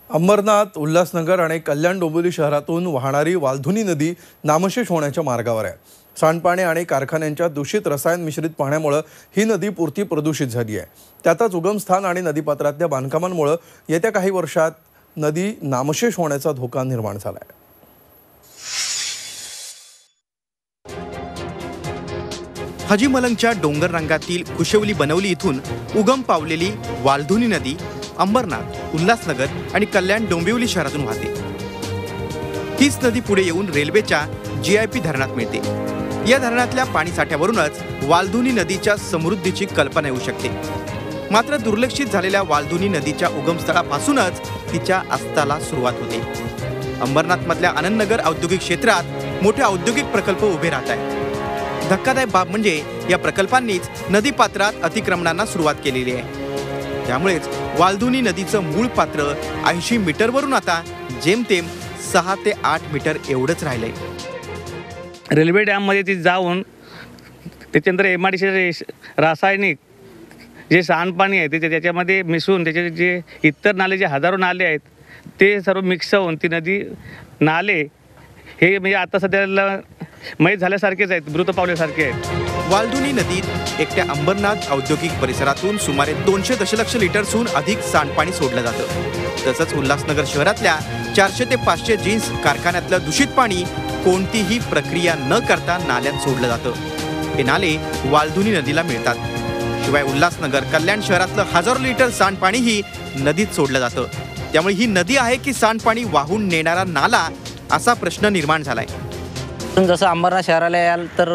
अंबरनाथ, उल्हासनगर आणि कल्याण डोंबिवली शहरातून वाहणारी वालधुनी नदी नामशेष होण्याच्या मार्गावर आहे। सांडपाणी आणि कारखान्यांच्या दूषित रसायन मिश्रित पाण्यामुळे ही नदी पूर्ती प्रदूषित झाली आहे। त्यातच उगमस्थान आणि नदीपात्रातल्या बांधकामांमुळे येत्या काही वर्षात नदी नामशेष होण्याचा धोका निर्माण झाला आहे। हाजी मलंगच्या डोंगर रंगातील कुशवली बनवली इथून उगम पावलेली वालधुनी नदी अंबरनाथ, उल्हासनगर आणि कल्याण डोंबिवली शहरातून वाहते। हीच नदी पुढे येऊन रेल्वेच्या GIP धरणात मिळते। या धरणातल्या पाणीसाठ्यावरूनच वालधुनी नदीच्या समृद्धीची कल्पना येऊ शकते। मात्र दुर्लक्षित झालेल्या वालधुनी नदीच्या उगमस्थळापासूनच तिच्या अस्ताला सुरुवात होते। अंबरनाथमधल्या आनंदनगर औद्योगिक क्षेत्रात मोठे औद्योगिक प्रकल्प उभे राहत आहेत। धक्कादायक बाब म्हणजे या प्रकल्पांनीच नदीपात्रात अतिक्रमणांना सुरुवात केलेली आहे। त्यामुळेच वालधुनी नदीचं मूळ पात्र 80 मीटरवरून आता जेमतेम 6 ते 8 मीटर एवढंच राहिलंय। रेल्वे डॅममध्ये ती जाऊन त्याच्यानंतर MIDC रासायनिक जे सांडपाणी आहे त्याच्यामध्ये मिसळून त्याचे जे इतर नाले जे हजारो नाले आहेत ते सर्व मिक्स होऊन ती नदी नाले हे म्हणजे आता सध्याला मैत झाल्यासारखेच आहेत, मृत पावल्यासारखे आहेत। वालधुनी नदीत एकट्या अंबरनाथ औद्योगिक परिसरातून सुमारे 200 दशलक्ष लिटर्सहून अधिक सांडपाणी सोडलं जातं। तसंच उल्हासनगर शहरातल्या 400 ते 500 जीन्स कारखान्यातलं दूषित पाणी कोणतीही प्रक्रिया न करता नाल्यात सोडलं जातं। हे नाले वालधुनी नदीला मिळतात। शिवाय उल्हासनगर, कल्याण शहरातलं हजारो लिटर सांडपाणीही नदीत सोडलं जातं। त्यामुळे ही नदी आहे की सांडपाणी वाहून नेणारा नाला, असा प्रश्न निर्माण झालाय। जसं अंबरनाथ शहराला याल तर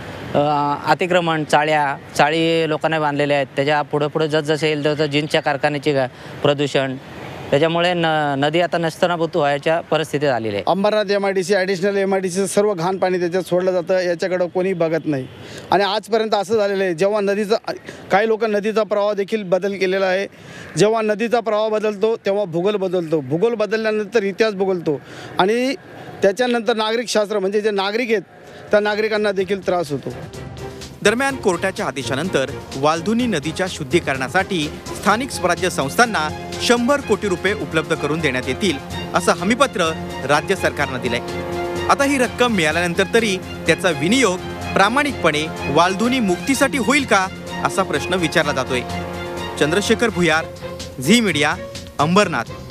अतिक्रमण चाळी लोकांना बांधलेले आहेत। त्याच्या पुढे जसं येईल तसं जीन्सच्या कारखान्याचे प्रदूषण, त्याच्यामुळे नदी आता नस्तनाभूत व्हायच्या परिस्थितीत आलेली आहे। अंबरनाथ MIDC ॲडिशनल MIDC सर्व घाण पाणी त्याच्यात सोडलं जातं, याच्याकडं कोणी बघत नाही। आणि आजपर्यंत असं झालेलं आहे, जेव्हा काही लोक नदीचा प्रवाह देखील बदल केलेला आहे। जेव्हा नदीचा प्रवाह बदलतो तेव्हा भूगोल बदलतो, भूगोल बदलल्यानंतर इतिहास बदलतो आणि त्याच्यानंतर नागरिकशास्त्र म्हणजे जे नागरिक आहेत त्या नागरिकांना देखील त्रास होतो। दरम्यान कोर्टाच्या आदेशानंतर वालधुनी नदीच्या शुद्धीकरणासाठी स्थानिक स्वराज्य संस्थांना 100 कोटी रुपये उपलब्ध करून देण्यात येतील, असं हमीपत्र राज्य सरकारनं दिलंय। आता ही रक्कम मिळाल्यानंतर तरी त्याचा विनियोग प्रामाणिकपणे वालधुनी मुक्तीसाठी होईल का, असा प्रश्न विचारला जातोय। चंद्रशेखर भुयार, झी मीडिया, अंबरनाथ।